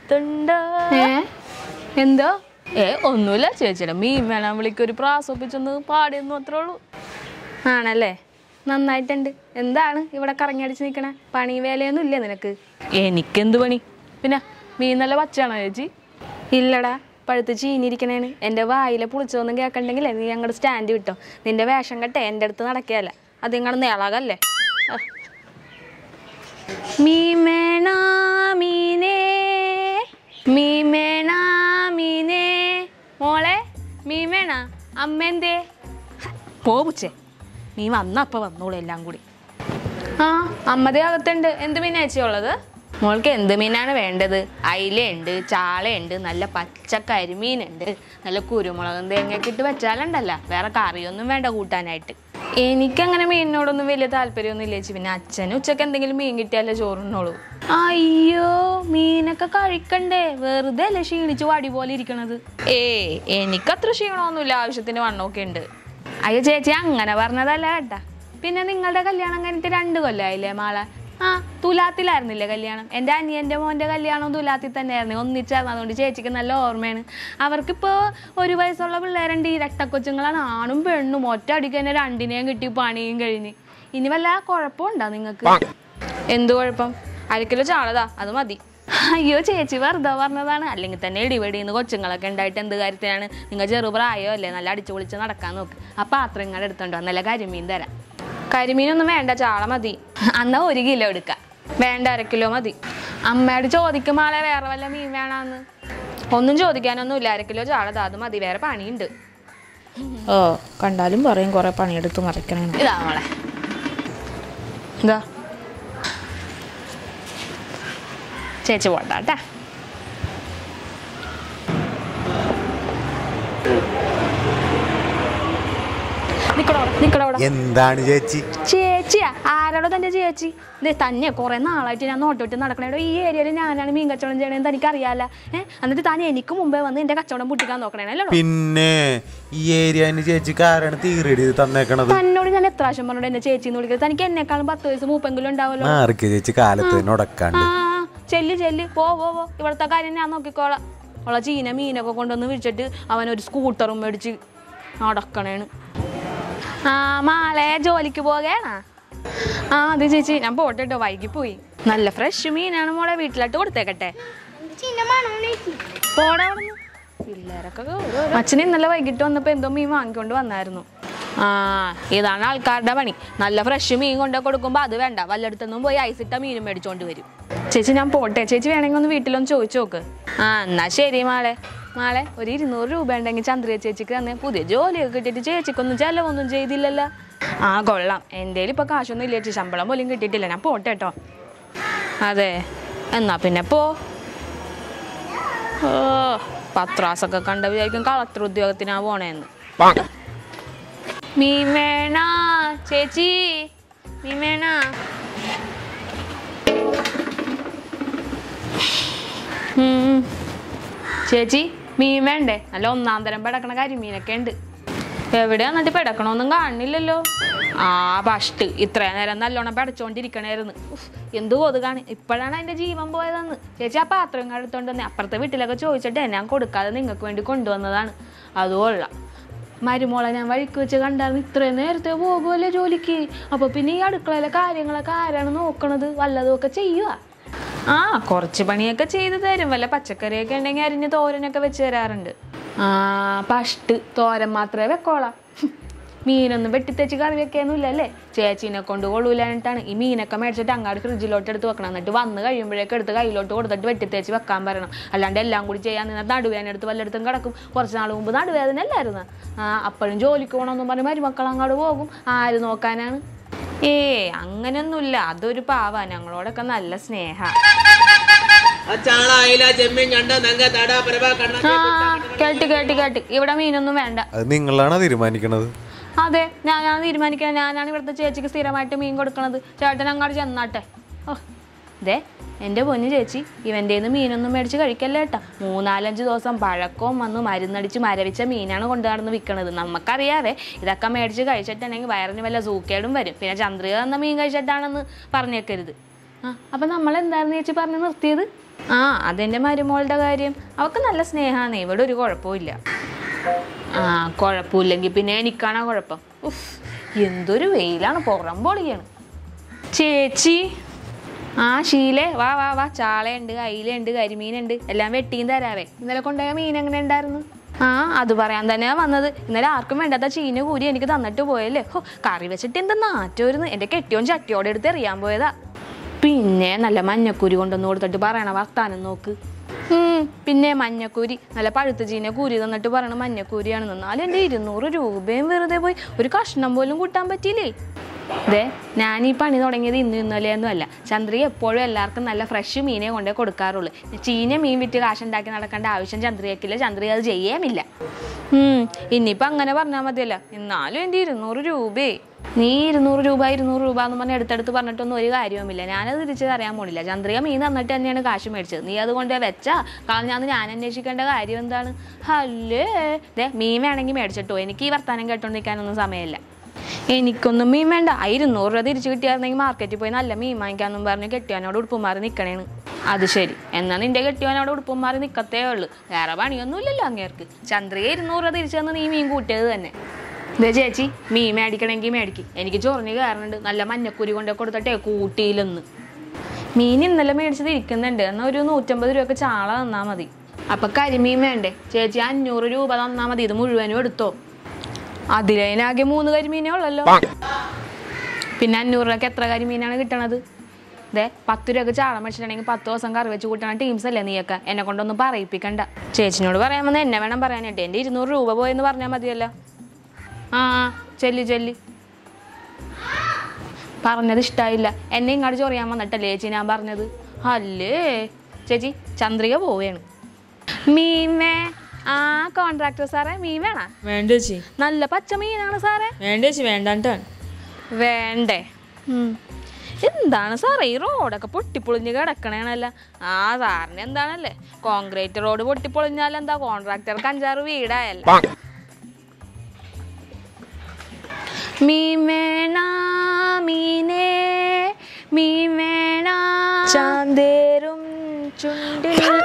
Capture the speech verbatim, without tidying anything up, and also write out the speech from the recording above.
അകത്തുണ്ട്. എന്തോ ഏ ഒന്നുമില്ല ചേച്ചിയുടെ മീൻ വേണം വിളിക്കൊരു പ്രാസൊപ്പിച്ചൊന്ന് പാടിയെന്നു അത്രേ ഉള്ളൂ. ആണല്ലേ, നന്നായിട്ടുണ്ട്. എന്താണ് ഇവിടെ കറങ്ങിയടിച്ച് നിൽക്കണേ? പണി വേലയൊന്നും ഇല്ലേ നിനക്ക്? എനിക്കെന്ത് പണി? പിന്നെ മീൻ നല്ല പച്ചയാണോ ചേച്ചി? ഇല്ലടാ, പഴുത്ത് ചീനിരിക്കണേന്. എൻ്റെ വായിലെ പുളിച്ചതൊന്നും കേൾക്കണ്ടെങ്കിലേ നീ അങ്ങോട്ട് സ്റ്റാൻഡ് വിട്ടോ. നിന്റെ വേഷം കെട്ടെ എൻ്റെ അടുത്ത് നടക്കുകയല്ല, അത് ഇങ്ങോട്ട് നേളാകല്ലേ. മീമേണ മീനേ മീമേണ മീനേ മോളെ മീമേണ അമ്മേന്തേ പോവുച്ചേ. നീ വന്നപ്പോൾ വന്നോളൂ എല്ലാം കൂടി. ആ അമ്മതേ അകത്തുണ്ട്. എന്ത് മീനാ ചേച്ചി ഉള്ളത്? മോൾക്ക് എന്ത് മീനാണ് വേണ്ടത്? അയിലയുണ്ട്, ചാളയുണ്ട്, നല്ല പച്ച കരിമീനുണ്ട്, നല്ല കുരുമുളകും തേങ്ങയൊക്കെ ഇട്ട് വെച്ചാലുണ്ടല്ല, വേറെ കറിയൊന്നും വേണ്ട കൂട്ടാനായിട്ട്. എനിക്കങ്ങനെ മീനിനോടൊന്നും വലിയ താല്പര്യമൊന്നും ഇല്ല ചേച്ചി. പിന്നെ അച്ഛനും ഉച്ചക്ക് എന്തെങ്കിലും മീൻ കിട്ടിയാലേ ചോറുണ്ണോളൂ. അയ്യോ, മീനൊക്കെ കഴിക്കണ്ടേ? വെറുതെ അല്ലേ ക്ഷീണിച്ച് വടി പോലെ ഇരിക്കണത്. ഏ എനിക്കത്ര ക്ഷീണമൊന്നുമില്ല, ആവശ്യത്തിന് വണ്ണമൊക്കെ ഉണ്ട്. അയ്യോ ചേച്ചി, അങ്ങനെ പറഞ്ഞതല്ല കേട്ടാ. പിന്നെ നിങ്ങളുടെ കല്യാണം കഴിഞ്ഞിട്ട് രണ്ട് കൊല്ലമായില്ലേ മാളെ? ആ തുലാത്തിലായിരുന്നില്ലേ കല്യാണം? എൻ്റെ അനിയൻ്റെ മോൻ്റെ കല്യാണം തുലാത്തിൽ തന്നെയായിരുന്നു, ഒന്നിച്ചായിരുന്നു. അതുകൊണ്ട് ചേച്ചിക്ക് നല്ല ഓർമ്മയാണ്. അവർക്കിപ്പോൾ ഒരു വയസ്സുള്ള പിള്ളേരുണ്ട്, ഈ രക്തക്കൊച്ചുങ്ങളാണ്. ആണും പെണ്ണും ഒറ്റ അടിക്ക് തന്നെ രണ്ടിനെയും കിട്ടി പണിയും കഴിഞ്ഞ്. ഇനി വല്ല കുഴപ്പമുണ്ടോ നിങ്ങൾക്ക്? എന്ത് കുഴപ്പം? അരക്കിലോ ചാളതാ, അത് മതി. അയ്യോ ചേച്ചി വെറുതെ പറഞ്ഞതാണ്. അല്ലെങ്കിൽ തന്നെ ഇടിവെടിന്ന് കൊച്ചുങ്ങളൊക്കെ ഉണ്ടായിട്ട് എന്ത് കാര്യത്തിനാണ്? നിങ്ങൾ ചെറുപ്രായോ അല്ലേ, നല്ല അടിച്ചു പൊളിച്ച് നടക്കാൻ നോക്ക്. ആ പാത്രം ഇങ്ങോട്ട് എടുത്തോണ്ടോ, നല്ല കരിമീൻ തരാം. കരിമീനൊന്നും വേണ്ട, ചാള മതി. എന്നാൽ ഒരു കിലോ എടുക്കാം. വേണ്ട, അര കിലോ മതി. അമ്മയോട് ചോദിക്കും ആളെ വേറെ വല്ല മീൻ വേണമെന്ന്. ഒന്നും ചോദിക്കാനൊന്നുമില്ല, അര കിലോ ചാള അത് മതി, വേറെ പണിയുണ്ട്. ഓ കണ്ടാലും പറയും കുറെ പണിയെടുത്ത് മറിക്കണേ. ഇതാ മോളെ, ഇതാ ചേച്ചി പോട്ടാ. എന്താണ് ചേച്ചി? ചേച്ചിയാ? ആരോടോ തന്റെ ചേച്ചി? തന്നെ കുറെ നാളായിട്ട് ഞാൻ നോട്ടോട്ട് നടക്കണേടോ. ഈ ഏരിയയിൽ ഞാനാണ് മീൻ കച്ചവടം ചെയ്യണേന്ന് തനിക്ക് അറിയാല. ഏഹ് എന്നിട്ട് താൻ എനിക്ക് മുമ്പേ വന്ന് എന്റെ കച്ചവടം പൊട്ടിക്കാൻ നോക്കണേനല്ലോ. പിന്നെ ഈ ഏരിയ ചേച്ചിക്ക് ആരാണ് തീറെടി തന്നേക്കണത്? തന്നോട് ഞാൻ എത്ര പ്രാവശ്യം പറഞ്ഞോട് എന്നെ ചേച്ചിന്ന് വിളിക്കുന്നത്? തനിക്ക് എന്നെക്കാളും പത്ത് വയസ്സ് മൂപ്പെങ്കിലും ഉണ്ടാവല്ലോ. ചേച്ചി കാലത്ത് ആ ചെല്ല് ചെല്ല്, പോ പോ പോ. ഇവിടുത്തെ കാര്യം ഞാൻ നോക്കിക്കോളാം. ഉള്ള ചീന മീനൊക്കെ കൊണ്ടുവന്ന് വിളിച്ചിട്ട് അവനൊരു സ്കൂട്ടറും മേടിച്ച് നടക്കണേണ്. ആ മാളെ ജോലിക്ക് പോകേണ? ആ അതെ ചേച്ചി, ഞാൻ പോട്ടെ കേട്ടോ, വൈകി പോയി. നല്ല ഫ്രഷ് മീനാണ് മോളെ, വീട്ടിലോട്ട് കൊടുത്തേക്കട്ടെ. പോടാ പിള്ളേരൊക്കെ. അച്ഛന് ഇന്നലെ വൈകിട്ട് വന്നപ്പോ എന്തോ മീൻ വാങ്ങിക്കൊണ്ട് വന്നായിരുന്നു. ആ ഇതാണ് ആൾക്കാരുടെ പണി. നല്ല ഫ്രഷ് മീൻ കൊണ്ടു കൊടുക്കുമ്പോ അത് വേണ്ട, വല്ലയിടത്തൊന്നും പോയി ഐസിട്ട മീനും മേടിച്ചോണ്ട് വരും. ചേച്ചി ഞാൻ പോട്ടെ. ചേച്ചി വേണമെങ്കിൽ ഒന്ന് വീട്ടിലൊന്ന് ചോദിച്ചു നോക്ക്. ആ എന്നാ ശരി മാളെ. മാളെ ഒരു ഇരുന്നൂറ് രൂപ ഉണ്ടെങ്കിൽ ചന്ദ്രിയ ചേച്ചിക്ക് തന്നെ. പുതിയ ജോലിയൊക്കെ കിട്ടിയിട്ട് ചേച്ചിക്കൊന്നും ചെലവൊന്നും ചെയ്തില്ലല്ലോ. ആ കൊള്ളാം. എൻ്റെ കയ്യിൽ ഇപ്പൊ കാശൊന്നും ഇല്ല ചേച്ചി, ശമ്പളം പോലും കിട്ടിയിട്ടില്ല. ഞാൻ പോട്ടെ കേട്ടോ. അതെ എന്നാ പിന്നെ പോ. ഓ പത്രാസൊക്കെ കണ്ട വിചാരിക്കും കളക്ടർ ഉദ്യോഗത്തിനാ പോണേന്ന്. മീൻ വേണ ചേച്ചി? മീൻ വേണ? ചേച്ചി മീൻ വേണ്ടേ? നല്ല ഒന്നാം തരം പെടക്കണ കരിമീനൊക്കെ ഉണ്ട്. എവിടെയാ എന്നിട്ട് പെടക്കണോന്നും കാണുന്നില്ലല്ലോ. ആ ഫസ്റ്റ് ഇത്രയും നേരം നല്ലോണം പെടച്ചോണ്ടിരിക്കണായിരുന്നു. എന്ത് കൊതുകാണ്. ഇപ്പോഴാണ് അതിന്റെ ജീവൻ പോയതെന്ന്. ചേച്ചി ആ പാത്രം ഇങ്ങോട്ട് എടുത്തോണ്ട് തന്നെ അപ്പുറത്തെ വീട്ടിലൊക്കെ ചോദിച്ചിട്ട് ഞാൻ കൊടുക്കാതെ നിങ്ങൾക്ക് വേണ്ടി കൊണ്ടുവന്നതാണ്. അതുകൊള്ളാം. മരുമോളെ ഞാൻ വഴിക്ക് വെച്ച് കണ്ടായിരുന്നു. ഇത്രയും നേരത്തെ പോകുമല്ലേ ജോലിക്ക്? അപ്പൊ പിന്നെ ഈ അടുക്കളയിലെ കാര്യങ്ങളൊക്കെ ആരാണ് നോക്കണത്? വല്ലതുമൊക്കെ ചെയ്യുക? ആ കുറച്ച് പണിയൊക്കെ ചെയ്ത് തരും. വല്ല പച്ചക്കറിയൊക്കെ ഉണ്ടെങ്കിൽ അരിഞ്ഞ് തോരനൊക്കെ വെച്ച് തരാറുണ്ട്. ആ ഫസ്റ്റ് തോരൻ മാത്രമേ വെക്കോളാം. മീനൊന്നും വെട്ടിത്തേച്ച് കറി വെക്കാനൊന്നുമില്ല അല്ലേ? ചേച്ചീനെ കൊണ്ട് കൊള്ളൂലായിട്ടാണ് ഈ മീനൊക്കെ മേടിച്ചിട്ട് അങ്ങാട് ഫ്രിഡ്ജിലോട്ട് എടുത്ത് വെക്കണം. എന്നിട്ട് വന്ന് കഴിയുമ്പോഴേക്ക് എടുത്ത് കയ്യിലോട്ട് കൊടുത്തിട്ട് വെട്ടിത്തേച്ച് വെക്കാൻ പറയണം. അല്ലാണ്ട് എല്ലാം കൂടി ചെയ്യാൻ നിന്നാൽ നടുവേദന എടുത്ത് വല്ലയിടത്തും കിടക്കും. കുറച്ച് നാൾ മുമ്പ് നടുവേദന അല്ലായിരുന്നു. ആ അപ്പോഴും ജോലിക്ക് പോകണമെന്നും പറഞ്ഞ് മരുമക്കൾ അങ്ങോട്ട് പോകും. ആര് നോക്കാനാണ്? ഏ അങ്ങനെയൊന്നുമില്ല. അതൊരു പാവാ. ഞങ്ങളോടൊക്കെ നല്ല സ്നേഹ. കേട്ട് കേട്ട് കേട്ട് ഇവിടെ മീനൊന്നും വേണ്ട. നിങ്ങളാണ് തീരുമാനിക്കണത്. അതെ ഞാനാണ് തീരുമാനിക്കുന്നത്. ഞാനാണ് ഇവിടുത്തെ ചേച്ചിക്ക് സ്ഥിരമായിട്ട് മീൻ കൊടുക്കണത്. ചേട്ടൻ അങ്ങോട്ട് ചെന്നാട്ടെ. ഓ ഇതേ എൻ്റെ പൊന്നു ചേച്ചി, ഇവൻ്റെ നിന്ന് മീനൊന്നും മേടിച്ച് കഴിക്കല്ലേ കേട്ടാ. മൂന്നാലഞ്ച് ദിവസം പഴക്കവും വന്ന് മരുന്നടിച്ച് മരവിച്ച മീനാണ് കൊണ്ടു നടന്ന് വിൽക്കണത്. നമുക്കറിയാവേ ഇതൊക്കെ മേടിച്ച് കഴിച്ചിട്ടുണ്ടെങ്കിൽ വയറിന് വല്ല സൂക്കേടും വരും. പിന്നെ ചന്ദ്രിക തന്ന മീൻ കഴിച്ചിട്ടാണെന്ന് പറഞ്ഞേക്കരുത്. ആ അപ്പം നമ്മളെന്തായിരുന്നു ചേച്ചി പറഞ്ഞ് നിർത്തിയത്? ആ അതെൻ്റെ മരുമോളുടെ കാര്യം. അവൾക്ക് നല്ല സ്നേഹമാണ്, ഇവിടെ ഒരു കുഴപ്പമില്ല. ആ കുഴപ്പമില്ലെങ്കിൽ പിന്നെ എനിക്കാണോ കുഴപ്പം? ഉഫ്, എന്തൊരു വെയിലാണ്, പുറം പൊളിയാണ്. ചേച്ചി, ആ ഷീലേ വാ വാ വാ, ചാളയുണ്ട്, അയിലുണ്ട്, കരിമീനുണ്ട്, എല്ലാം വെട്ടിയും തരാവേ. ഇന്നലെ കൊണ്ടുപോയ മീൻ എങ്ങനെ ഉണ്ടായിരുന്നു? ആ അത് പറയാൻ തന്നെയാണ് വന്നത്. ഇന്നലെ ആർക്കും വേണ്ടാത്ത ചീന കൂരി എനിക്ക് തന്നിട്ട് പോയല്ലേ. ഹോ, കറി വെച്ചിട്ട് എന്താ നാറ്റോരുന്ന്. എൻ്റെ കെട്ടിയോൻ ചട്ടിയോടെ എടുത്ത് എറിയാൻ പോയതാ. പിന്നെ നല്ല മഞ്ഞക്കൂരി കൊണ്ടൊന്ന് കൊടുത്തിട്ട് പറയണ വർത്താനം നോക്ക്. പിന്നെ മഞ്ഞക്കൂരി നല്ല പഴുത്ത ചീന കൂരി തന്നിട്ട് പറയണ മഞ്ഞക്കൂരിയാണെന്ന്. എന്നാലും എൻ്റെ ഇരുന്നൂറ് രൂപയും വെറുതെ പോയി. ഒരു കഷ്ണം പോലും കൂട്ടാൻ പറ്റിയില്ലേ. അതെ, ഞാൻ ഈ പണി തുടങ്ങിയത് ഇന്നും ഇന്നലെയൊന്നും അല്ല. ചന്ദ്രിക എപ്പോഴും എല്ലാവർക്കും നല്ല ഫ്രഷ് മീനെ കൊണ്ടേ കൊടുക്കാറുള്ളൂ. ചീന മീൻ വിറ്റ് കാശുണ്ടാക്കി നടക്കേണ്ട ആവശ്യം ചന്ദ്രികയ്ക്കില്ല. ചന്ദ്രിക അത് ചെയ്യാമില്ല. ഇനിയിപ്പോൾ അങ്ങനെ പറഞ്ഞാൽ മതിയല്ല. എന്നാലും എൻ്റെ ഇരുന്നൂറ് രൂപയെ നീ ഇരുന്നൂറ് രൂപ ഇരുന്നൂറ് രൂപ എന്ന് പറഞ്ഞാൽ എടുത്തെടുത്ത് പറഞ്ഞിട്ടൊന്നും ഒരു കാര്യവുമില്ല. ഞാനത് തിരിച്ചത് അറിയാൻ പോണില്ല. ചന്ദ്രിക മീൻ തന്നിട്ട് തന്നെയാണ് കാശ് മേടിച്ചത്. നീ അതുകൊണ്ട് വെച്ചാ കളഞ്ഞാന്ന് ഞാൻ അന്വേഷിക്കേണ്ട കാര്യം എന്താണ്? അല്ലേ ദേ, മീൻ വേണമെങ്കിൽ മേടിച്ചിട്ടോ. എനിക്ക് ഈ വർത്താനം കേട്ടോണ്ടിരിക്കാനൊന്നും സമയമില്ല. എനിക്കൊന്നും മീൻ വേണ്ട. ഇരുന്നൂറ് രൂപ തിരിച്ചു കിട്ടിയായിരുന്നെങ്കിൽ മാർക്കറ്റിൽ പോയി നല്ല മീൻ വാങ്ങിക്കാന്നും പറഞ്ഞ് കെട്ടിയോനോട് ഉടുപ്പുമാറി നിൽക്കണേണ്. അത് ശരി, എന്നാൽ നിന്റെ കെട്ടിയോനോട് ഉടുപ്പുമാറി നിൽക്കത്തേ ഉള്ളു. വേറെ പണിയൊന്നുമില്ലല്ലോ അങ്ങേർക്ക്. ചന്ദ്രിക ഇരുന്നൂറ് രൂപ തിരിച്ചു തന്ന് നീ മീൻ കൂട്ടിയത് തന്നെ. ഇതേ ചേച്ചി, മീൻ മേടിക്കണമെങ്കിൽ മേടിക്കും. എനിക്ക് ചൊറിഞ്ഞ് കയറുന്നുണ്ട്. നല്ല മഞ്ഞക്കുരി കൊണ്ട് കൊടുത്തിട്ടേ കൂട്ടിയില്ലെന്ന്. മീൻ ഇന്നലെ മേടിച്ചത് ഇരിക്കുന്നുണ്ട്. എന്നാൽ ഒരു നൂറ്റമ്പത് രൂപയ്ക്ക് ചാള തന്നാൽ മതി. അപ്പം കരിമീൻ വേണ്ടേ ചേച്ചി? അഞ്ഞൂറ് രൂപ തന്നാൽ മതി. ഇത് മുഴുവനും എടുത്തോ. അതിലാകെ മൂന്ന് കരിമീനേ ഉള്ളല്ലോ. പിന്നെ അഞ്ഞൂറ് രൂപയ്ക്ക് എത്ര കരിമീനാണ് കിട്ടണത്? അതെ, പത്ത് രൂപയ്ക്ക് ചാള മേടിച്ചിട്ടുണ്ടെങ്കിൽ പത്ത് ദിവസം കറി വെച്ച് കൂട്ടണ ടീംസ് അല്ലേ നീയൊക്കെ. എന്നെ കൊണ്ടൊന്നും പറയിപ്പിക്കണ്ട. ചേച്ചിനോട് പറയാൻ വന്ന് എന്നെ വേണം പറയാനായിട്ട്. എൻ്റെ ഇരുന്നൂറ് രൂപ പോയെന്ന് പറഞ്ഞാൽ മതിയല്ലോ. ആ ചെല്ലി ചെല്ലി പറഞ്ഞത് ഇഷ്ടമായില്ല. എന്നെ ഇങ്ങോട്ട് ചൊറിയാൻ വന്നിട്ടല്ലേ ചേച്ചി ഞാൻ പറഞ്ഞത്? അല്ലേ ചേച്ചി, ചന്ദ്രിക പോവുകയാണ്. മീമേ, ആ കോൺട്രാക്ടർ സാറേ, മീൻ വേണോ? വേണ്ട ചേച്ചി. നല്ല പച്ച മീനാണ് സാറേ. വേണ്ട ചേച്ചി, വേണ്ടാണ്ടാണ്. വേണ്ടേ? എന്താണ് സാറേ ഈ റോഡൊക്കെ പൊട്ടിപ്പൊളിഞ്ഞ് കിടക്കണേണല്ല. ആ സാറിന് എന്താണല്ലേ, കോൺക്രീറ്റ് റോഡ് പൊട്ടിപ്പൊളിഞ്ഞാൽ എന്താ, കോൺട്രാക്ടർക്ക് അഞ്ചാറ് വീടായല്ല. മീൻ വേണ മീനേ, മീൻ വേണ ചാന്തേരും ചുണ്ടിൽ